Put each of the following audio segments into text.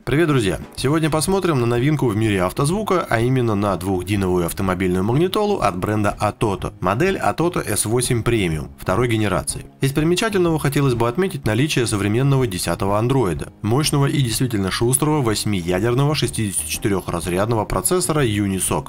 Привет, друзья! Сегодня посмотрим на новинку в мире автозвука, а именно на двухдиновую автомобильную магнитолу от бренда Atoto, модель Atoto S8 Premium второй генерации. Из примечательного хотелось бы отметить наличие современного 10-го андроида, мощного и действительно шустрого 8-ядерного 64-разрядного процессора Unisoc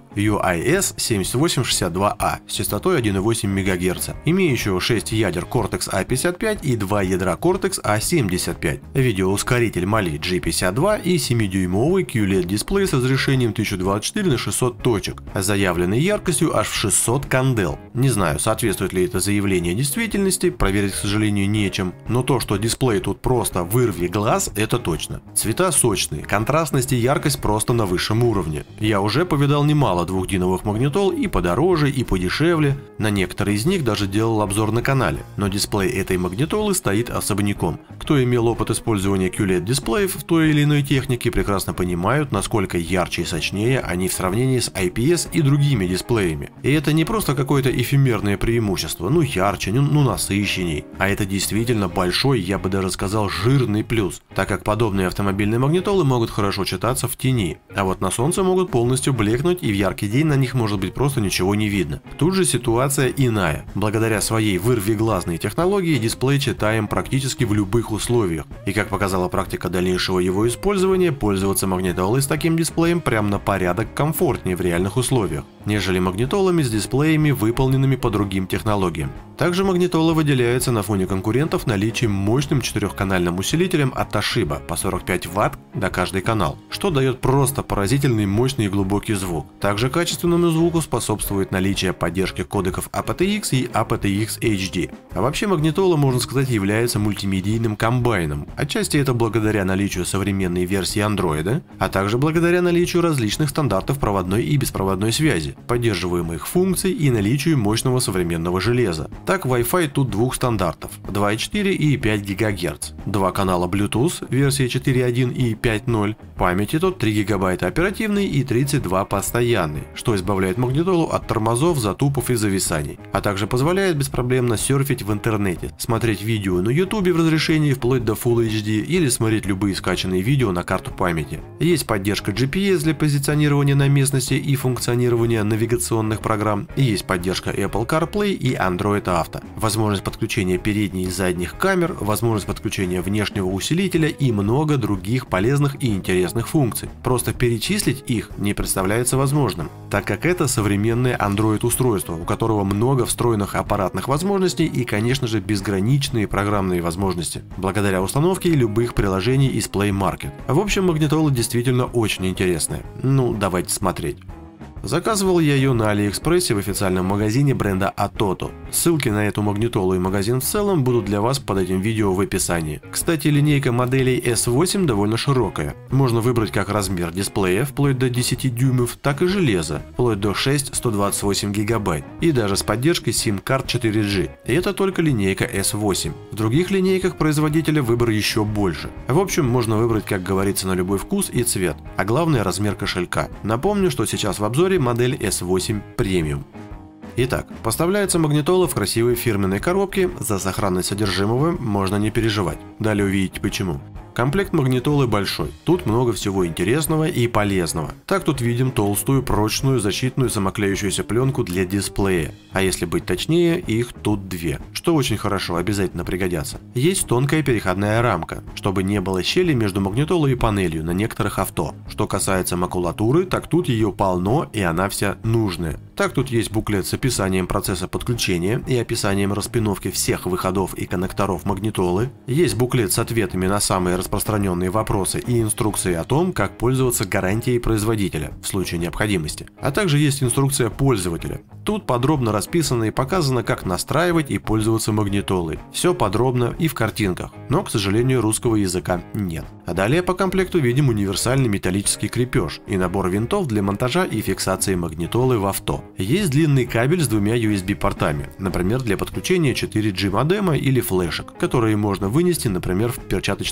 UIS7862A с частотой 1,8 МГц, имеющего 6 ядер Cortex A55 и 2 ядра Cortex A75, видеоускоритель Mali G52 и 7-дюймовый QLED-дисплей с разрешением 1024 на 600 точек, с заявленной яркостью аж в 600 кандел. Не знаю, соответствует ли это заявление действительности, проверить, к сожалению, нечем, но то, что дисплей тут просто вырви глаз, это точно. Цвета сочные, контрастность и яркость просто на высшем уровне. Я уже повидал немало двухдиновых магнитол и подороже, и подешевле, на некоторые из них даже делал обзор на канале, но дисплей этой магнитолы стоит особняком. Кто имел опыт использования QLED-дисплеев в той или иной техники, прекрасно понимают, насколько ярче и сочнее они в сравнении с IPS и другими дисплеями. И это не просто какое-то эфемерное преимущество, ну ярче, ну насыщенней, а это действительно большой, я бы даже сказал, жирный плюс, так как подобные автомобильные магнитолы могут хорошо читаться в тени, а вот на солнце могут полностью блекнуть, и в яркий день на них может быть просто ничего не видно. Тут же ситуация иная. Благодаря своей вырвиглазной технологии дисплей читаем практически в любых условиях, и как показала практика дальнейшего его использования, пользоваться магнитолой с таким дисплеем прям на порядок комфортнее в реальных условиях, нежели магнитолами с дисплеями, выполненными по другим технологиям. Также магнитола выделяется на фоне конкурентов наличием мощным 4-канальным усилителем от Toshiba по 45 Вт на каждый канал, что дает просто поразительный мощный и глубокий звук. Также качественному звуку способствует наличие поддержки кодеков aptX и aptX HD. А вообще магнитола, можно сказать, является мультимедийным комбайном. Отчасти это благодаря наличию современной версии Android, а также благодаря наличию различных стандартов проводной и беспроводной связи, поддерживаемых функций и наличию мощного современного железа. Так, Wi-Fi тут двух стандартов – 2,4 и 5 ГГц, два канала Bluetooth версии 4.1 и 5.0, памяти тут 3 ГБ оперативной и 32 постоянной, что избавляет магнитолу от тормозов, затупов и зависаний, а также позволяет беспроблемно серфить в интернете, смотреть видео на YouTube в разрешении вплоть до Full HD или смотреть любые скачанные видео на карту памяти. Есть поддержка GPS для позиционирования на местности и функционирования навигационных программ, и есть поддержка Apple CarPlay и Android Auto, возможность подключения передней и задних камер, возможность подключения внешнего усилителя и много других полезных и интересных функций. Просто перечислить их не представляется возможным, так как это современное Android устройство, у которого много встроенных аппаратных возможностей и, конечно же, безграничные программные возможности, благодаря установке любых приложений из Play Market. В общем, магнитола действительно очень интересная. Ну, давайте смотреть. Заказывал я ее на Алиэкспрессе в официальном магазине бренда Atoto. Ссылки на эту магнитолу и магазин в целом будут для вас под этим видео в описании. Кстати, линейка моделей S8 довольно широкая. Можно выбрать как размер дисплея вплоть до 10 дюймов, так и железа вплоть до 6/128 ГБ и даже с поддержкой SIM-карт 4G. И это только линейка S8. В других линейках производителя выбор еще больше. В общем, можно выбрать, как говорится, на любой вкус и цвет, а главное размер кошелька. Напомню, что сейчас в обзоре модель S8 Premium. Итак, поставляется магнитола в красивой фирменной коробке, за сохранность содержимого можно не переживать. Далее увидите почему. Комплект магнитолы большой, тут много всего интересного и полезного. Так тут видим толстую, прочную, защитную самоклеющуюся пленку для дисплея, а если быть точнее, их тут две, что очень хорошо, обязательно пригодятся. Есть тонкая переходная рамка, чтобы не было щели между магнитолой и панелью на некоторых авто. Что касается макулатуры, так тут ее полно и она вся нужная. Так тут есть буклет с описанием процесса подключения и описанием распиновки всех выходов и коннекторов магнитолы. Есть буклет с ответами на самые распространенные вопросы и инструкции о том, как пользоваться гарантией производителя в случае необходимости. А также есть инструкция пользователя. Тут подробно расписано и показано, как настраивать и пользоваться магнитолой. Все подробно и в картинках, но, к сожалению, русского языка нет. А далее по комплекту видим универсальный металлический крепеж и набор винтов для монтажа и фиксации магнитолы в авто. Есть длинный кабель с двумя USB-портами, например, для подключения 4G модема или флешек, которые можно вынести, например, в перчаточный ящик.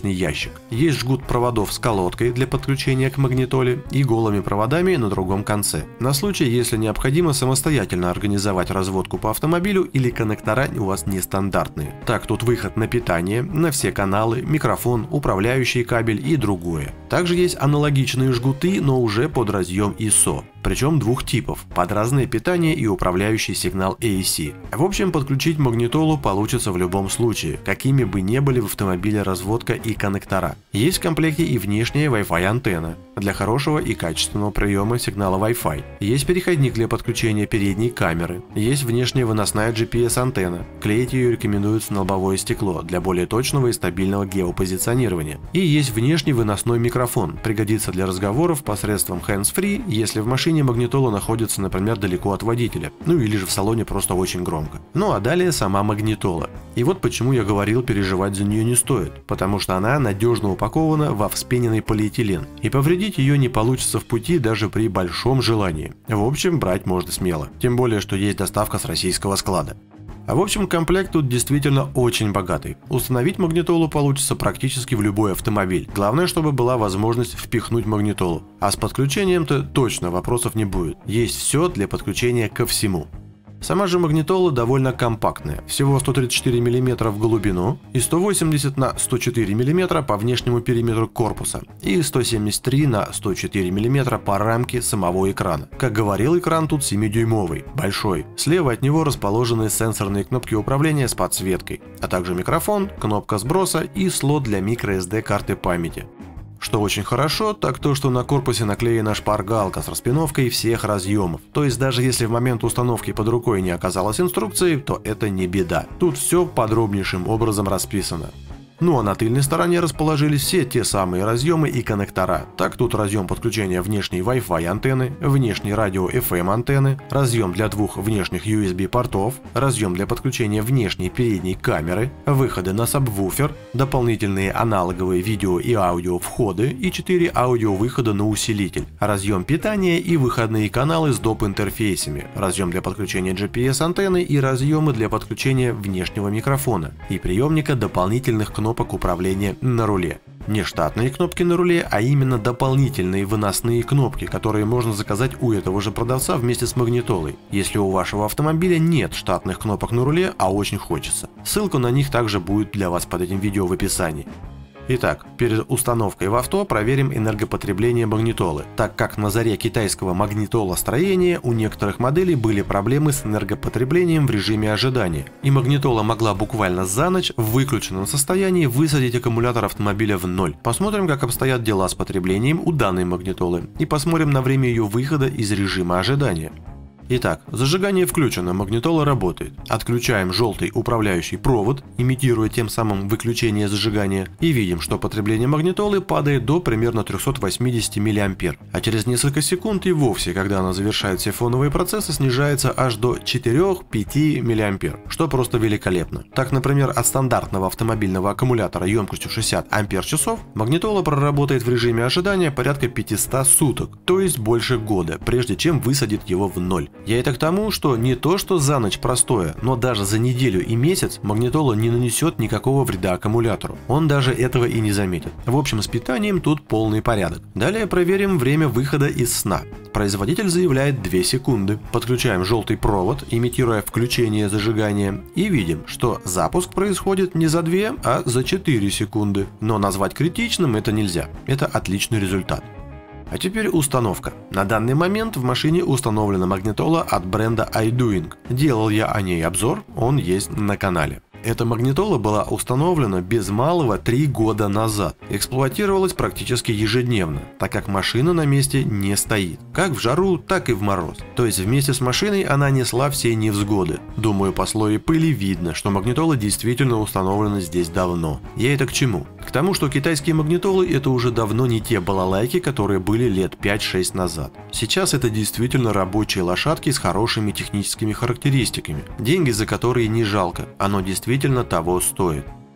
ящик. Есть жгут проводов с колодкой для подключения к магнитоле и голыми проводами на другом конце. На случай, если необходимо самостоятельно организовать разводку по автомобилю или коннектора у вас нестандартные. Так, тут выход на питание, на все каналы, микрофон, управляющий кабель и другое. Также есть аналогичные жгуты, но уже под разъем ISO. Причем двух типов, под разное питание и управляющий сигнал AC. В общем, подключить магнитолу получится в любом случае, какими бы ни были в автомобиле разводка и коннектора. Есть в комплекте и внешняя Wi-Fi антенна для хорошего и качественного приема сигнала Wi-Fi. Есть переходник для подключения передней камеры. Есть внешняя выносная GPS антенна. Клеить ее рекомендуется на лобовое стекло для более точного и стабильного геопозиционирования. И есть внешний выносной микрофон, пригодится для разговоров посредством hands-free, если в машине магнитола находится, например, далеко от водителя, ну или же в салоне просто очень громко. Ну а далее сама магнитола. И вот почему я говорил, переживать за нее не стоит, потому что она надежно упакована во вспененный полиэтилен, и повредить ее не получится в пути даже при большом желании. В общем, брать можно смело, тем более, что есть доставка с российского склада. А в общем, комплект тут действительно очень богатый. Установить магнитолу получится практически в любой автомобиль. Главное, чтобы была возможность впихнуть магнитолу. А с подключением-то точно вопросов не будет. Есть все для подключения ко всему. Сама же магнитола довольно компактная, всего 134 мм в глубину и 180 на 104 мм по внешнему периметру корпуса и 173 на 104 мм по рамке самого экрана. Как говорил, экран тут 7-дюймовый, большой. Слева от него расположены сенсорные кнопки управления с подсветкой, а также микрофон, кнопка сброса и слот для microSD карты памяти. Что очень хорошо, так то, что на корпусе наклеена шпаргалка с распиновкой всех разъемов. То есть даже если в момент установки под рукой не оказалось инструкции, то это не беда. Тут все подробнейшим образом расписано. Ну а на тыльной стороне расположились все те самые разъемы и коннектора. Так, тут разъем подключения внешней Wi-Fi антенны, внешней радио FM антенны, разъем для двух внешних USB портов, разъем для подключения внешней передней камеры, выходы на сабвуфер, дополнительные аналоговые видео и аудио входы и 4 аудио выхода на усилитель, разъем питания и выходные каналы с доп. Интерфейсами, разъем для подключения GPS антенны и разъемы для подключения внешнего микрофона и приемника дополнительных кнопок управления на руле. Не штатные кнопки на руле, а именно дополнительные выносные кнопки, которые можно заказать у этого же продавца вместе с магнитолой, если у вашего автомобиля нет штатных кнопок на руле, а очень хочется. Ссылка на них также будет для вас под этим видео в описании. Итак, перед установкой в авто проверим энергопотребление магнитолы, так как на заре китайского магнитолостроения у некоторых моделей были проблемы с энергопотреблением в режиме ожидания, и магнитола могла буквально за ночь в выключенном состоянии высадить аккумулятор автомобиля в ноль. Посмотрим, как обстоят дела с потреблением у данной магнитолы, и посмотрим на время ее выхода из режима ожидания. Итак, зажигание включено, магнитола работает. Отключаем желтый управляющий провод, имитируя тем самым выключение зажигания, и видим, что потребление магнитолы падает до примерно 380 мА, а через несколько секунд и вовсе, когда она завершает все фоновые процессы, снижается аж до 4-5 мА, что просто великолепно. Так, например, от стандартного автомобильного аккумулятора емкостью 60 Ах магнитола проработает в режиме ожидания порядка 500 суток, то есть больше года, прежде чем высадит его в ноль. Я это к тому, что не то что за ночь простое, но даже за неделю и месяц магнитола не нанесет никакого вреда аккумулятору. Он даже этого и не заметит. В общем, с питанием тут полный порядок. Далее проверим время выхода из сна. Производитель заявляет 2 секунды. Подключаем желтый провод, имитируя включение зажигания, и видим, что запуск происходит не за 2, а за 4 секунды. Но назвать критичным это нельзя. Это отличный результат. А теперь установка. На данный момент в машине установлена магнитола от бренда iDoing. Делал я о ней обзор, он есть на канале. Эта магнитола была установлена без малого 3 года назад. Эксплуатировалась практически ежедневно, так как машина на месте не стоит. Как в жару, так и в мороз. То есть вместе с машиной она несла все невзгоды. Думаю, по слою пыли видно, что магнитола действительно установлена здесь давно. Я это к чему? К тому, что китайские магнитолы это уже давно не те балалайки, которые были лет 5-6 назад. Сейчас это действительно рабочие лошадки с хорошими техническими характеристиками. Деньги за которые не жалко, оно действительно того стоит.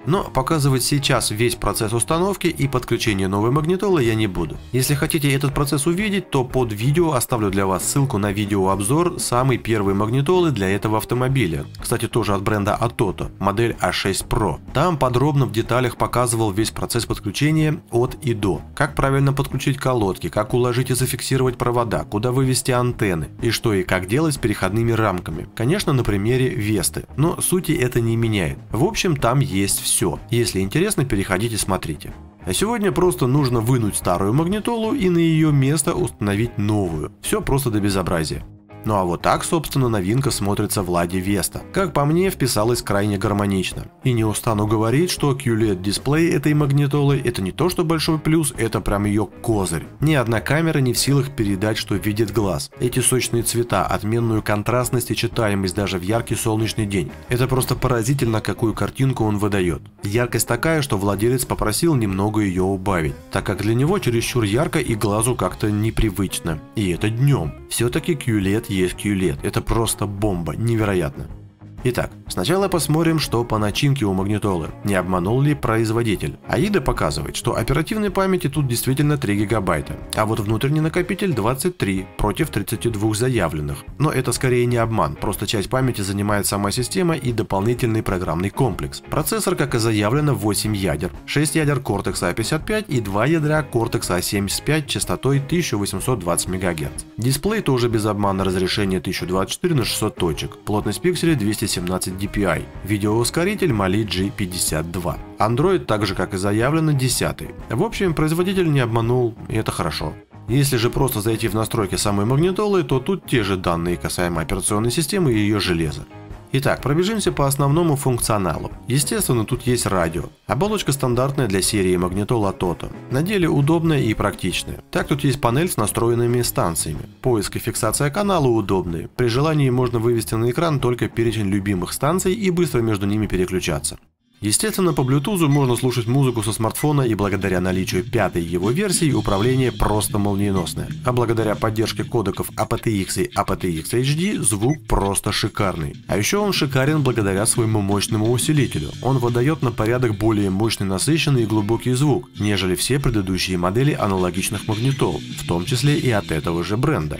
Но показывать сейчас весь процесс установки и подключения новой магнитолы я не буду. Если хотите этот процесс увидеть, то под видео оставлю для вас ссылку на видеообзор самой первой магнитолы для этого автомобиля. Кстати, тоже от бренда Atoto, модель A6 Pro. Там подробно в деталях показывал весь процесс подключения от и до. Как правильно подключить колодки, как уложить и зафиксировать провода, куда вывести антенны и что и как делать с переходными рамками. Конечно, на примере Весты, но сути это не меняет. В общем, там есть все. Если интересно, переходите, смотрите. А сегодня просто нужно вынуть старую магнитолу и на ее место установить новую. Все просто до безобразия. Ну а вот так, собственно, новинка смотрится в Ладе Веста. Как по мне, вписалась крайне гармонично. И не устану говорить, что QLED-дисплей этой магнитолы это не то что большой плюс, это прям ее козырь. Ни одна камера не в силах передать, что видит глаз. Эти сочные цвета, отменную контрастность и читаемость даже в яркий солнечный день. Это просто поразительно, какую картинку он выдает. Яркость такая, что владелец попросил немного ее убавить, так как для него чересчур ярко и глазу как-то непривычно. И это днем. Все-таки QLED есть QLED. Это просто бомба, невероятно. Итак, сначала посмотрим, что по начинке у магнитолы. Не обманул ли производитель? AIDA показывает, что оперативной памяти тут действительно 3 гигабайта, а вот внутренний накопитель 23 против 32 заявленных. Но это скорее не обман, просто часть памяти занимает сама система и дополнительный программный комплекс. Процессор, как и заявлено, 8 ядер, 6 ядер Cortex A55 и 2 ядра Cortex A75 частотой 1820 МГц. Дисплей тоже без обмана, разрешение 1024 на 600 точек, плотность пикселей 217 dpi, видеоускоритель Mali G52. Android, так же как и заявлено, 10. В общем, производитель не обманул, и это хорошо. Если же просто зайти в настройки самой магнитолы, то тут те же данные касаемо операционной системы и ее железа. Итак, пробежимся по основному функционалу. Естественно, тут есть радио. Оболочка стандартная для серии магнитол Atoto. На деле удобная и практичная. Так, тут есть панель с настроенными станциями. Поиск и фиксация канала удобные. При желании можно вывести на экран только перечень любимых станций и быстро между ними переключаться. Естественно, по Bluetooth можно слушать музыку со смартфона, и благодаря наличию 5-й его версии управление просто молниеносное. А благодаря поддержке кодеков aptX и aptX HD звук просто шикарный. А еще он шикарен благодаря своему мощному усилителю. Он выдает на порядок более мощный, насыщенный и глубокий звук, нежели все предыдущие модели аналогичных магнитол, в том числе и от этого же бренда.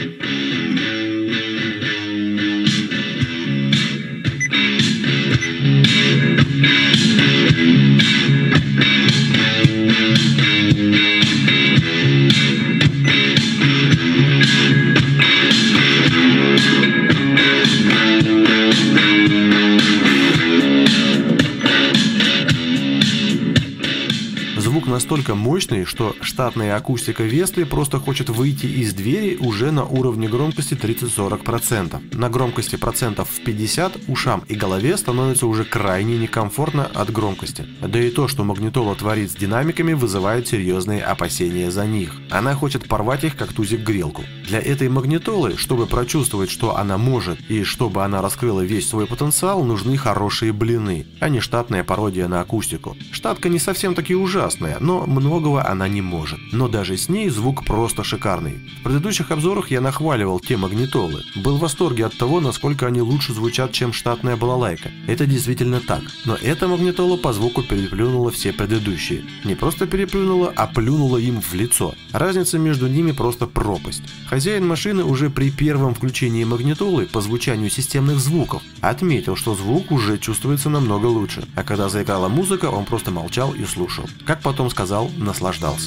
Звук настолько мощный, что штатная акустика Весты просто хочет выйти из двери уже на уровне громкости 30-40%. На громкости процентов в 50 ушам и голове становится уже крайне некомфортно от громкости. Да и то, что магнитола творит с динамиками, вызывает серьезные опасения за них. Она хочет порвать их, как тузик грелку. Для этой магнитолы, чтобы прочувствовать, что она может, и чтобы она раскрыла весь свой потенциал, нужны хорошие блины, а не штатная пародия на акустику. Штатка не совсем таки ужасная, но многого она не может. Но даже с ней звук просто шикарный. В предыдущих обзорах я нахваливал те магнитолы. Был в восторге от того, насколько они лучше звучат, чем штатная балалайка. Это действительно так. Но эта магнитола по звуку переплюнула все предыдущие. Не просто переплюнула, а плюнула им в лицо. Разница между ними просто пропасть. Хозяин машины уже при первом включении магнитолы по звучанию системных звуков отметил, что звук уже чувствуется намного лучше. А когда заиграла музыка, он просто молчал и слушал. Как потом сказал, наслаждался.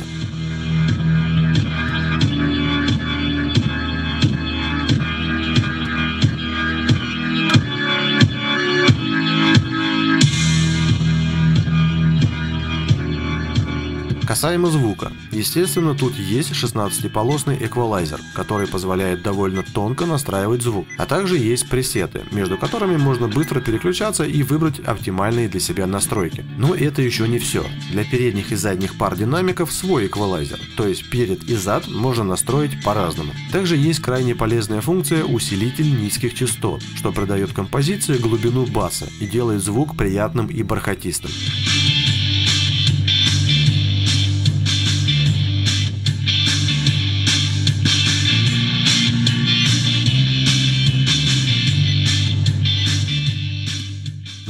Касаемо звука. Естественно, тут есть 16-полосный эквалайзер, который позволяет довольно тонко настраивать звук, а также есть пресеты, между которыми можно быстро переключаться и выбрать оптимальные для себя настройки. Но это еще не все. Для передних и задних пар динамиков свой эквалайзер, то есть перед и зад можно настроить по-разному. Также есть крайне полезная функция усилитель низких частот, что придает композиции глубину баса и делает звук приятным и бархатистым. Ну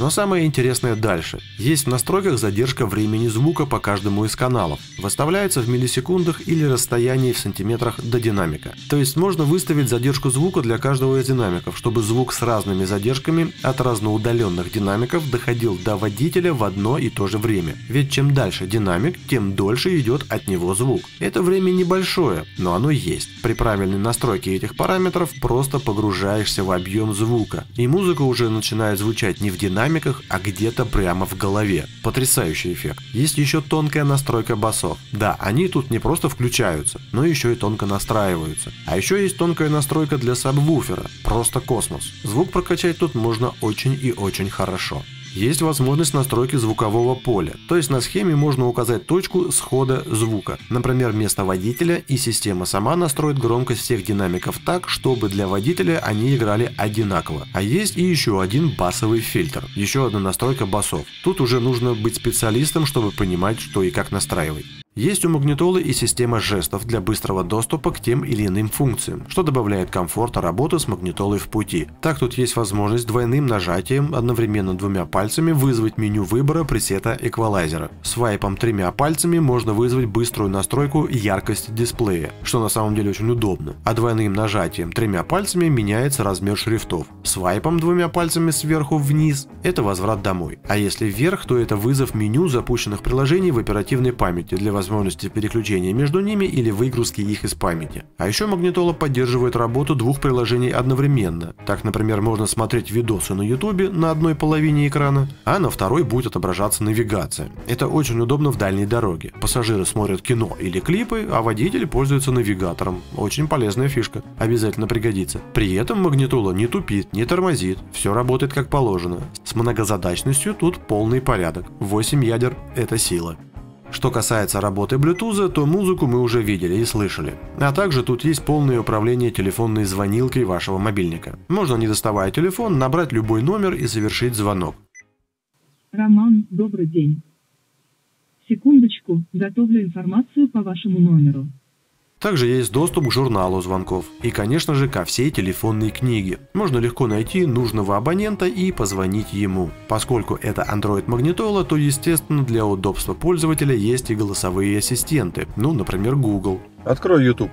Но самое интересное дальше. Есть в настройках задержка времени звука по каждому из каналов. Выставляется в миллисекундах или расстоянии в сантиметрах до динамика. То есть можно выставить задержку звука для каждого из динамиков, чтобы звук с разными задержками от разноудаленных динамиков доходил до водителя в одно и то же время. Ведь чем дальше динамик, тем дольше идет от него звук. Это время небольшое, но оно есть. При правильной настройке этих параметров просто погружаешься в объем звука, и музыка уже начинает звучать не в динамиках, а где-то прямо в голове. Потрясающий эффект. Есть еще тонкая настройка басов. Да, они тут не просто включаются, но еще и тонко настраиваются. А еще есть тонкая настройка для сабвуфера. Просто космос. Звук прокачать тут можно очень и очень хорошо. Есть возможность настройки звукового поля, то есть на схеме можно указать точку схода звука, например, место водителя, и система сама настроит громкость всех динамиков так, чтобы для водителя они играли одинаково. А есть и еще один басовый фильтр, еще одна настройка басов. Тут уже нужно быть специалистом, чтобы понимать, что и как настраивать. Есть у магнитолы и система жестов для быстрого доступа к тем или иным функциям, что добавляет комфорта работы с магнитолой в пути. Так тут есть возможность двойным нажатием, одновременно двумя пальцами, вызвать меню выбора пресета эквалайзера. Свайпом тремя пальцами можно вызвать быструю настройку яркости дисплея, что на самом деле очень удобно. А двойным нажатием тремя пальцами меняется размер шрифтов. Свайпом двумя пальцами сверху вниз – это возврат домой. А если вверх, то это вызов меню запущенных приложений в оперативной памяти для возможности переключения между ними или выгрузки их из памяти. А еще магнитола поддерживает работу двух приложений одновременно. Так, например, можно смотреть видосы на YouTube на одной половине экрана, а на второй будет отображаться навигация. Это очень удобно в дальней дороге. Пассажиры смотрят кино или клипы, а водитель пользуется навигатором. Очень полезная фишка. Обязательно пригодится. При этом магнитола не тупит, не тормозит. Все работает как положено. С многозадачностью тут полный порядок. 8 ядер – это сила. Что касается работы Bluetooth, то музыку мы уже видели и слышали. А также тут есть полное управление телефонной звонилкой вашего мобильника. Можно, не доставая телефон, набрать любой номер и совершить звонок. Роман, добрый день. Секундочку, готовлю информацию по вашему номеру. Также есть доступ к журналу звонков и, конечно же, ко всей телефонной книге. Можно легко найти нужного абонента и позвонить ему. Поскольку это Android-магнитола, то, естественно, для удобства пользователя есть и голосовые ассистенты, ну, например, Google. Открой YouTube.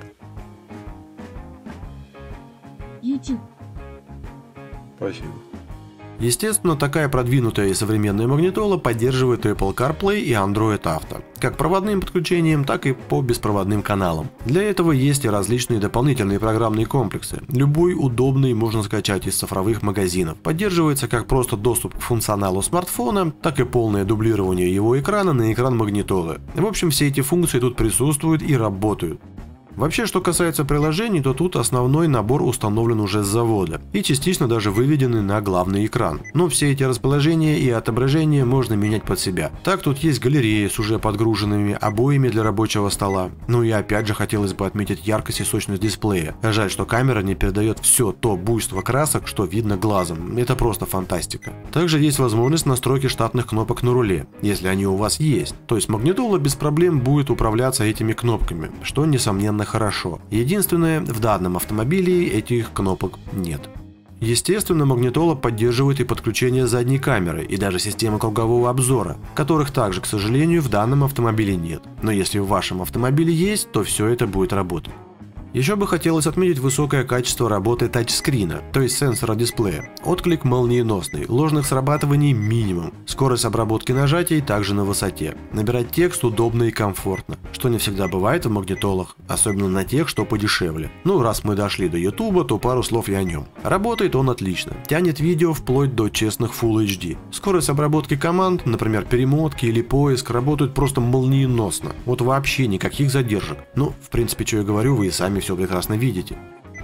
YouTube. Спасибо. Естественно, такая продвинутая и современная магнитола поддерживает Apple CarPlay и Android Auto, как проводным подключением, так и по беспроводным каналам. Для этого есть и различные дополнительные программные комплексы. Любой удобный можно скачать из цифровых магазинов. Поддерживается как просто доступ к функционалу смартфона, так и полное дублирование его экрана на экран магнитолы. В общем, все эти функции тут присутствуют и работают. Вообще, что касается приложений, то тут основной набор установлен уже с завода и частично даже выведены на главный экран. Но все эти расположения и отображения можно менять под себя. Так, тут есть галереи с уже подгруженными обоями для рабочего стола. Ну и опять же хотелось бы отметить яркость и сочность дисплея. Жаль, что камера не передает все то буйство красок, что видно глазом. Это просто фантастика. Также есть возможность настройки штатных кнопок на руле, если они у вас есть. То есть магнитола без проблем будет управляться этими кнопками, что несомненно хорошо. Единственное, в данном автомобиле этих кнопок нет. Естественно, магнитола поддерживает и подключение задней камеры, и даже системы кругового обзора, которых также, к сожалению, в данном автомобиле нет. Но если в вашем автомобиле есть, то все это будет работать. Еще бы хотелось отметить высокое качество работы тачскрина, то есть сенсора дисплея. Отклик молниеносный, ложных срабатываний минимум. Скорость обработки нажатий также на высоте. Набирать текст удобно и комфортно, что не всегда бывает в магнитолах, особенно на тех, что подешевле. Ну, раз мы дошли до YouTube, то пару слов и о нем. Работает он отлично, тянет видео вплоть до честных Full HD. Скорость обработки команд, например, перемотки или поиск, работают просто молниеносно. Вот вообще никаких задержек. Ну, в принципе, что я говорю, вы и сами все прекрасно видите.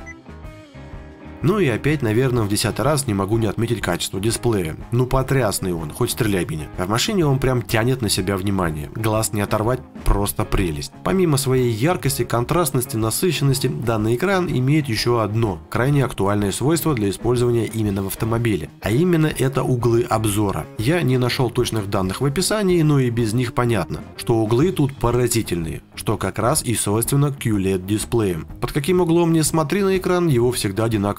Ну и опять, наверное, в 10-й раз не могу не отметить качество дисплея. Ну потрясный он, хоть стреляй меня. А в машине он прям тянет на себя внимание. Глаз не оторвать, просто прелесть. Помимо своей яркости, контрастности, насыщенности, данный экран имеет еще одно крайне актуальное свойство для использования именно в автомобиле. А именно это углы обзора. Я не нашел точных данных в описании, но и без них понятно, что углы тут поразительные, что как раз и свойственно QLED дисплеям. Под каким углом не смотри на экран, его всегда одинаково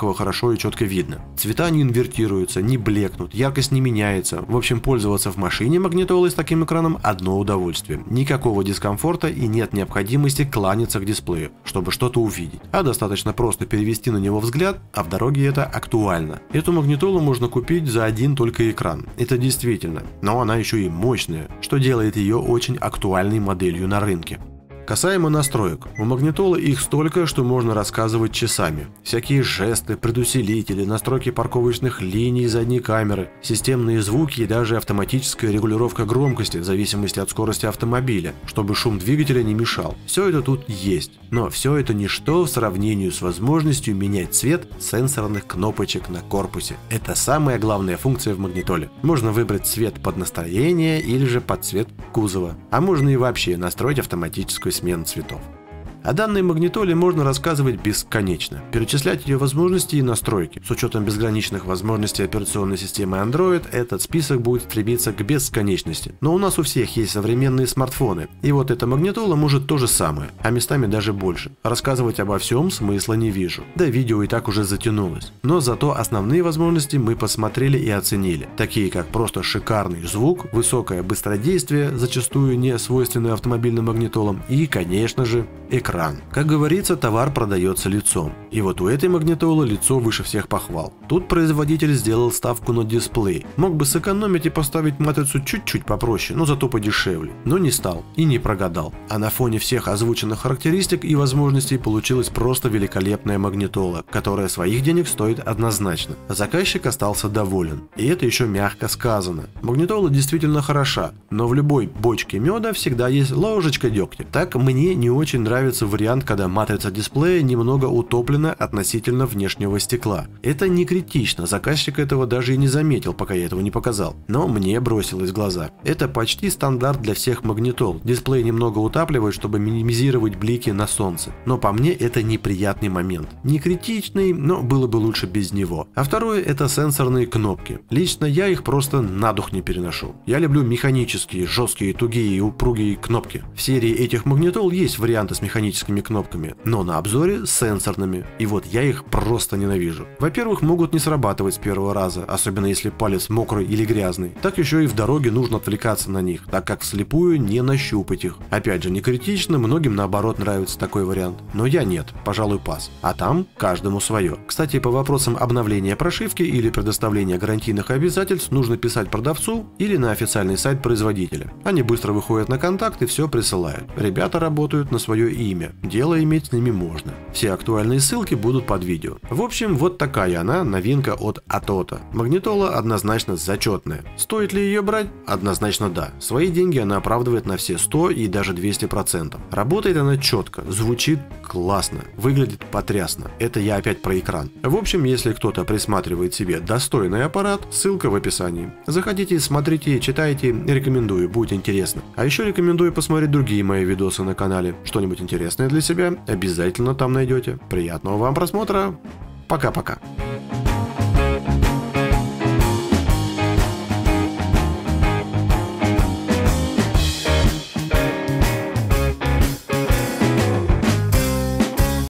этого хорошо и четко видно. Цвета не инвертируются, не блекнут, яркость не меняется. В общем, пользоваться в машине магнитолой с таким экраном одно удовольствие. Никакого дискомфорта и нет необходимости кланяться к дисплею, чтобы что-то увидеть. А достаточно просто перевести на него взгляд, а в дороге это актуально. Эту магнитолу можно купить за один только экран. Это действительно. Но она еще и мощная, что делает ее очень актуальной моделью на рынке. Касаемо настроек. У магнитолы их столько, что можно рассказывать часами. Всякие жесты, предусилители, настройки парковочных линий задней камеры, системные звуки и даже автоматическая регулировка громкости в зависимости от скорости автомобиля, чтобы шум двигателя не мешал. Все это тут есть. Но все это ничто в сравнении с возможностью менять цвет сенсорных кнопочек на корпусе. Это самая главная функция в магнитоле. Можно выбрать цвет под настроение или же под цвет кузова. А можно и вообще настроить автоматическую смену цветов. О данной магнитоле можно рассказывать бесконечно, перечислять ее возможности и настройки. С учетом безграничных возможностей операционной системы Android, этот список будет стремиться к бесконечности. Но у нас у всех есть современные смартфоны, и вот эта магнитола может то же самое, а местами даже больше. Рассказывать обо всем смысла не вижу, да видео и так уже затянулось. Но зато основные возможности мы посмотрели и оценили, такие как просто шикарный звук, высокое быстродействие, зачастую не свойственное автомобильным магнитолам, и, конечно же, экран. Как говорится, товар продается лицом. И вот у этой магнитолы лицо выше всех похвал. Тут производитель сделал ставку на дисплей. Мог бы сэкономить и поставить матрицу чуть-чуть попроще, но зато подешевле. Но не стал и не прогадал. А на фоне всех озвученных характеристик и возможностей получилась просто великолепная магнитола, которая своих денег стоит однозначно. Заказчик остался доволен. И это еще мягко сказано. Магнитола действительно хороша, но в любой бочке меда всегда есть ложечка дегтя. Так мне не очень нравится вариант, когда матрица дисплея немного утоплена относительно внешнего стекла. Это не критично, заказчик этого даже и не заметил, пока я этого не показал. Но мне бросилось в глаза. Это почти стандарт для всех магнитол. Дисплей немного утапливает, чтобы минимизировать блики на солнце. Но по мне это неприятный момент. Не критичный, но было бы лучше без него. А второе — это сенсорные кнопки. Лично я их просто на дух не переношу. Я люблю механические, жесткие, тугие и упругие кнопки. В серии этих магнитол есть варианты с механическими кнопками, но на обзоре с сенсорными, и вот я их просто ненавижу. Во-первых, могут не срабатывать с первого раза, особенно если палец мокрый или грязный. Так еще и в дороге нужно отвлекаться на них, так как вслепую не нащупать их. Опять же, не критично, многим наоборот нравится такой вариант, но я нет, пожалуй, пас. А там каждому свое. Кстати, по вопросам обновления прошивки или предоставления гарантийных обязательств нужно писать продавцу или на официальный сайт производителя. Они быстро выходят на контакт и все присылают. Ребята работают на свое имя. Дело иметь с ними можно. Все актуальные ссылки будут под видео. В общем, вот такая она, новинка от Atoto. Магнитола однозначно зачетная. Стоит ли ее брать? Однозначно да. Свои деньги она оправдывает на все 100 и даже 200%. Работает она четко, звучит классно, выглядит потрясно. Это я опять про экран. В общем, если кто-то присматривает себе достойный аппарат, ссылка в описании. Заходите, смотрите, читайте, рекомендую, будет интересно. А еще рекомендую посмотреть другие мои видосы на канале. Что-нибудь интересное для себя обязательно там найдете. Приятного вам просмотра. Пока-пока.